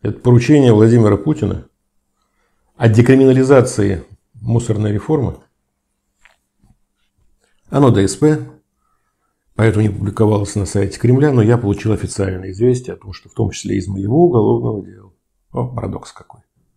Это поручение Владимира Путина о декриминализации мусорной реформы. Оно ДСП, поэтому не публиковалось на сайте Кремля, но я получил официальное известие о том, что в том числе из моего уголовного дела. О, парадокс какой.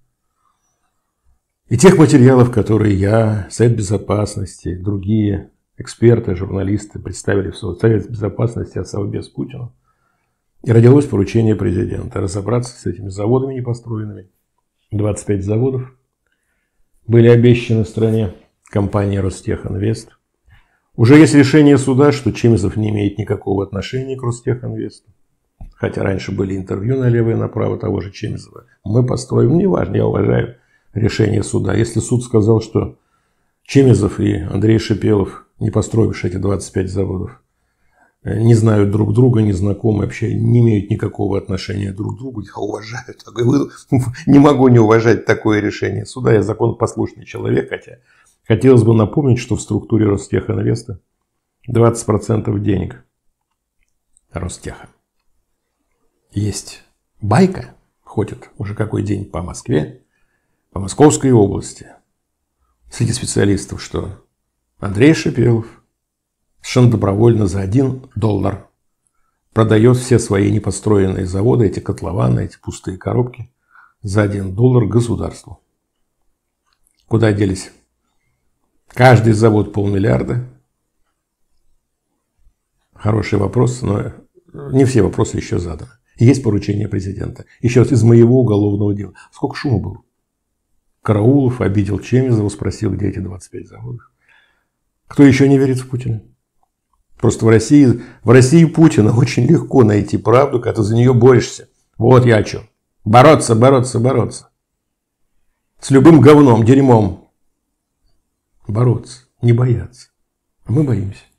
И тех материалов, которые я, Совет Безопасности, другие эксперты, журналисты представили в Совет Безопасности от Совбез Путину. И родилось поручение президента разобраться с этими заводами непостроенными. 25 заводов были обещаны стране компанией Ростехинвест. Уже есть решение суда, что Чемизов не имеет никакого отношения к Ростехинвесту. Хотя раньше были интервью налево и направо того же Чемизова. Мы построим, неважно, я уважаю решение суда. Если суд сказал, что Чемизов и Андрей Шипелов, не построившие эти 25 заводов, не знают друг друга, не знакомы, вообще не имеют никакого отношения друг к другу, я уважаю. Не могу не уважать такое решение суда. Я законопослушный человек, хотя хотелось бы напомнить, что в структуре Ростехинвеста 20% денег Ростеха. Есть байка, ходит уже какой день по Москве, по Московской области, среди специалистов, что Андрей Шипелов совершенно добровольно за $1 продает все свои непостроенные заводы, эти котлованы, эти пустые коробки, за $1 государству. Куда делись? Каждый завод $500 миллиона. Хороший вопрос, но не все вопросы еще заданы. Есть поручение президента. Еще раз, из моего уголовного дела. Сколько шума было? Караулов обидел Чемизова, спросил, где эти 25 заводов. Кто еще не верит в Путина? Просто в России Путина очень легко найти правду, когда ты за нее борешься. Вот я о чем. Бороться. С любым говном, дерьмом. Бороться, не бояться. А мы боимся.